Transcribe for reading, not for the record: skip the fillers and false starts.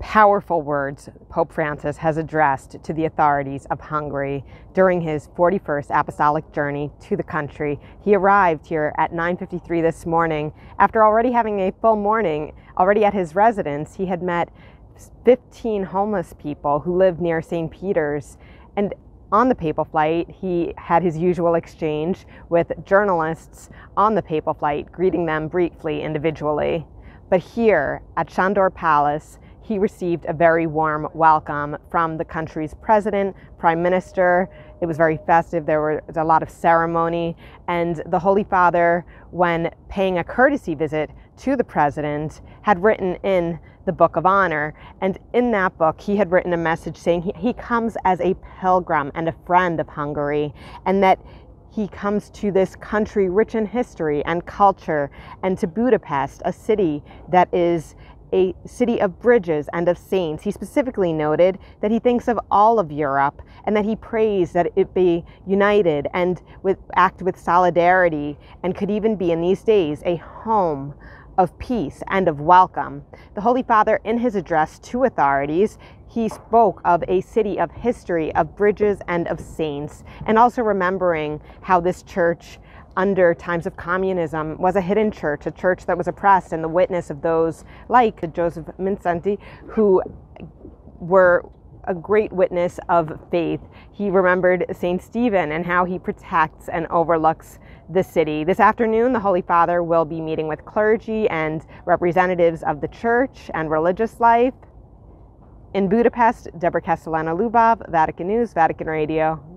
powerful words Pope Francis has addressed to the authorities of Hungary during his 41st apostolic journey to the country. He arrived here at 9:53 this morning. After already having a full morning, already at his residence, he had met 15 homeless people who lived near St. Peter's. And on the papal flight, he had his usual exchange with journalists on the papal flight, greeting them briefly individually. But here at Sándor Palace, he received a very warm welcome from the country's president, prime minister. It was very festive. There was a lot of ceremony. And the Holy Father, when paying a courtesy visit to the president, had written in the Book of Honor. And in that book, he had written a message saying he comes as a pilgrim and a friend of Hungary, and that he comes to this country rich in history and culture, and to Budapest, a city that is a city of bridges and of saints. He specifically noted that he thinks of all of Europe and that he prays that it be united and act with solidarity, and could even be in these days a home of peace and of welcome. The Holy Father, in his address to authorities, he spoke of a city of history, of bridges and of saints, and also remembering how this church under times of communism was a hidden church, a church that was oppressed, and the witness of those like Joseph Minsanti, who were a great witness of faith. He remembered St. Stephen and how he protects and overlooks the city. This afternoon, the Holy Father will be meeting with clergy and representatives of the church and religious life. In Budapest, Deborah Castellano Lubov, Vatican News, Vatican Radio.